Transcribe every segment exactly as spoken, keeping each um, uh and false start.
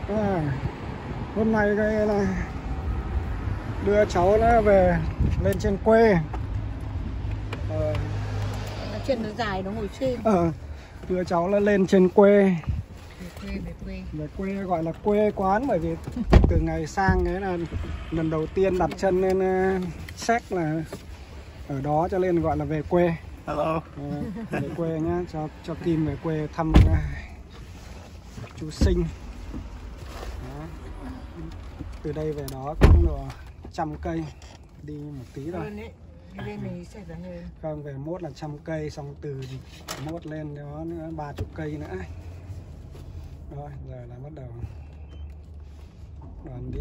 À, hôm nay cái là đưa cháu nó về lên trên quê. Ờ, chân nó dài nó ngồi trên. ờ, đưa cháu nó lên trên quê. Về quê, về quê. Về quê gọi là quê quán, bởi vì từ ngày sang đấy là lần đầu tiên đặt chân lên uh, Séc là ở đó, cho nên gọi là về quê. Hello. Ờ, về quê nhá, cho cho Kim về quê thăm uh, chú Sinh. Đó. Từ đây về đó cũng độ trăm cây, đi một tí thôi. Lên này sẽ là hơn. Không, về mốt là trăm cây, xong từ mốt lên đó nữa ba chục cây nữa. Rồi giờ là bắt đầu đoàn đi.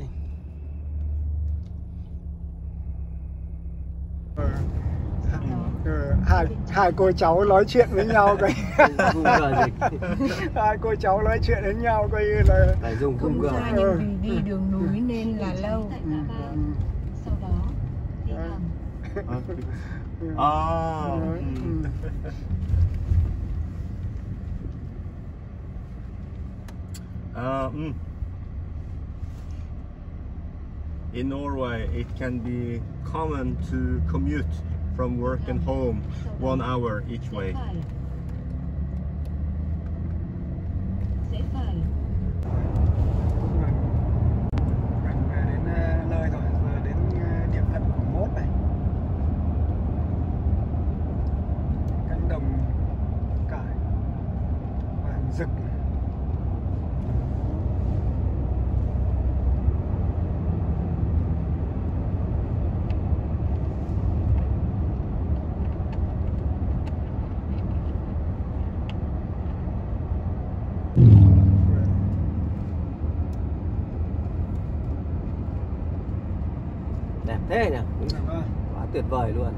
Ừ. Ừ. hai hai cô cháu nói chuyện với nhau coi. Hai cô cháu nói chuyện với nhau coi như là phải dùng không cung ra, nhưng vì đi đường núi nên là lâu. ừ. Sau đó đi hầm. À. Ừ. Uh, mm. In Norway, it can be common to commute from work and home one hour each way. Rẽ phải. Gần về đến nơi rồi, giờ đến địa phận của mốt này. Cánh đồng cải vàng rực. Đẹp thế nhỉ? Quá tuyệt vời luôn.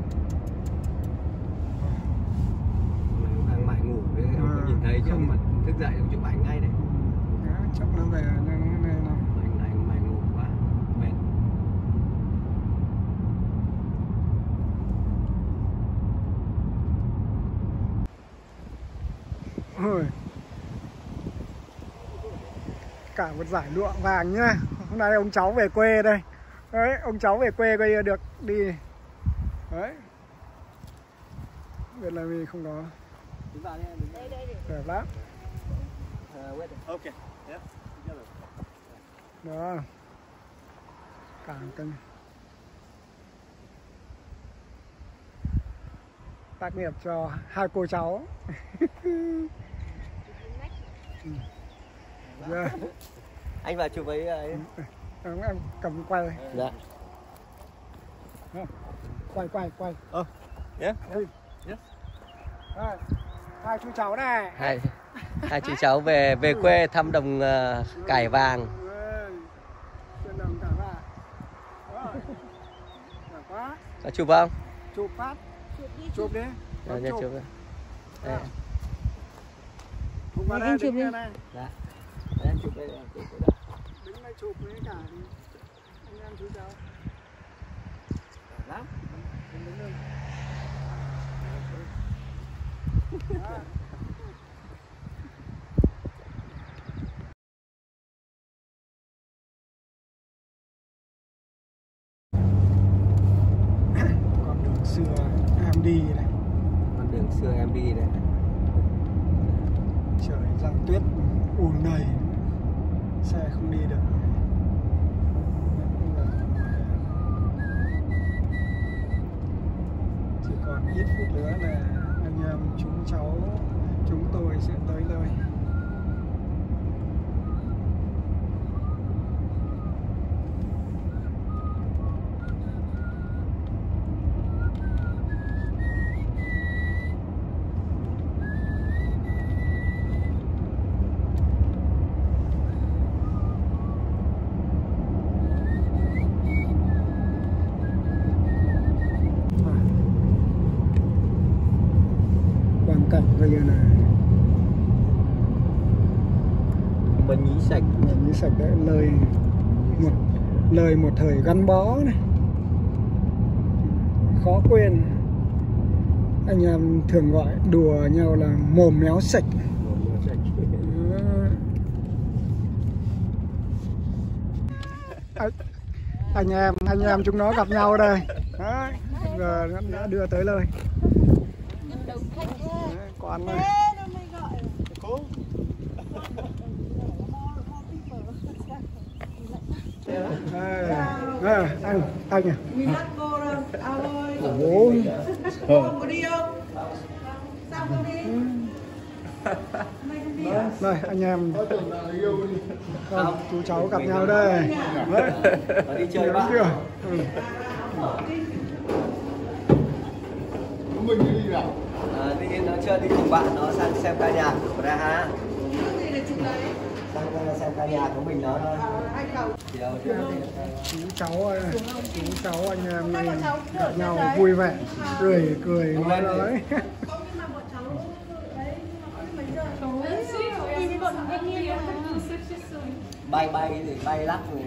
Đang mải ngủ đấy, ông có nhìn thấy chứ, mà thức dậy ông chụp ảnh ngay đấy. Chắc nó về này này nào. Anh này mải ngủ quá, mệt. Ôi. Cả một giải lụa vàng nhá. Hôm nay ông cháu về quê đây. Đấy, ông cháu về quê bây giờ được đi. Đấy. Biết là vì không có. Đây, đây, đây. Đẹp lắm. Okay. Yeah. Đó. Cả cân. Tác nghiệp cho hai cô cháu. Yeah. Anh vào chụp với ấy. Em, em cầm quay. Dạ. Quay quay quay. Oh. Yeah. Đây. Yes. Đây. Hai chú cháu này. Hai hai chú cháu về về quê thăm đồng uh, cải vàng. Trên đồng cải vàng. Đó. Đẹp quá. Có chụp không? Chụp phát. Chụp đi, Chụp đi. Rồi, nha, chụp. Đây. Chụp vào đây, đứng đây này. Dạ. Đây, chụp đây. Chụp đây. Đứng đây chụp với cả anh em chú cháu. Đẹp lắm. Đứng đây. Đó. Con đường xưa em đi này. Con đường xưa em đi này. Trời giăng tuyết ùn đầy, xe không đi được. Chỉ còn ít phút nữa là anh em chúng cháu chúng tôi sẽ tới nơi. Cảnh bây giờ là Mình nhí sạch. mình nhí sạch đấy, lời một lời một thời gắn bó này, khó quên. Anh em thường gọi đùa nhau là mồm méo sạch. anh, anh em anh em chúng nó gặp nhau đây. Đấy, giờ nó đã đưa tới lời. Đấy, con này. Đây, đây, anh anh à. Mình bắt cô đâu, ao ơi. Ôi. Cô có đi không? Sao không đi? Đây anh em con chú cháu gặp nhau đây. Đấy. Đi chơi bạn. Ừ. À, đi nó chơi đi cùng bạn nó sang xem ca nhạc của Praha. Sang xem ca nhạc của mình nó thôi. Chiều Chú cháu ơi, chú cháu anh em này gặp nhau vui vẻ, cười cười nói nói. bay bay cái gì bay lắc rồi.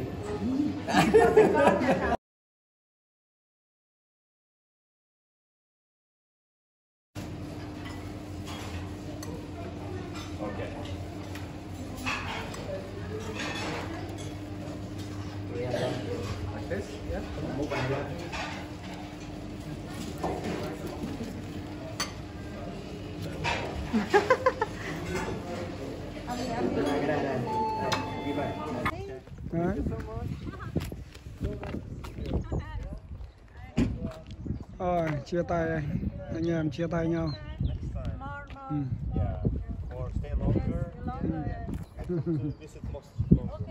Okay. Like this? Yeah. Move on. Đấy. Rồi chia tay anh em chia tay nhau. Ừ. Yeah. Or stay longer. And to visit mosques longer.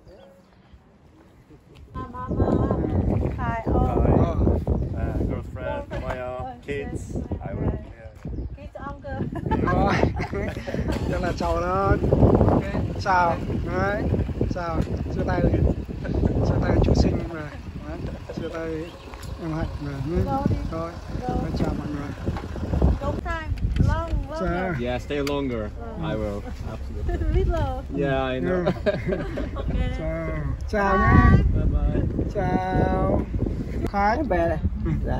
Hi, Hi. oh, Uh, girlfriend, Maya, kids. I will. Yeah. kids uncle. Rồi. Tức là chào nó. Chào. Đấy. Chào. Chia tay. Chia tay chú Sinh mà. Đấy. Chia tay em Hạnh mà. Rồi. Rồi. Chào mọi người. Long time, long, long. Chào. Yeah, stay longer. I will. Absolutely. Little. Yeah, I know. Okay. Chào. Chào nhé. Bye bye. Chào. Khái. về đây. Dạ.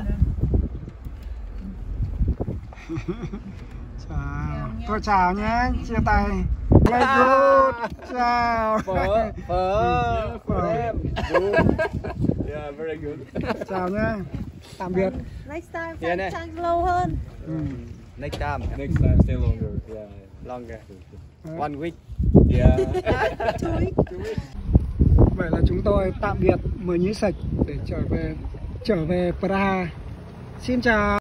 Chào. Tôi chào nhé. Chia tay. Play good. Chào. Phở phở phở em. Yeah, very good. Chào nhé. Tạm biệt. Next time, Here này. sang lâu hơn. Ừ. Next time. Next time, stay longer. Yeah. Longer. One week. Yeah. Two weeks. Vậy là chúng tôi tạm biệt Mường Nhĩ Sạch để trở về trở về Praha. Xin chào.